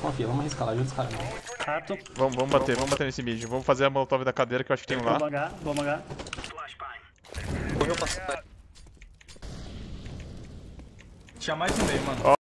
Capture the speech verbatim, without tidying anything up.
Confia, vamos arriscar lá, ajuda os caras. Rato. Vamos, vamos bater, vamos bater nesse mid. Vamos fazer a molotov da cadeira que eu acho que tem um lá. Bomba H, bomba H. Correu pra... Tinha mais um meio, mano. Ó.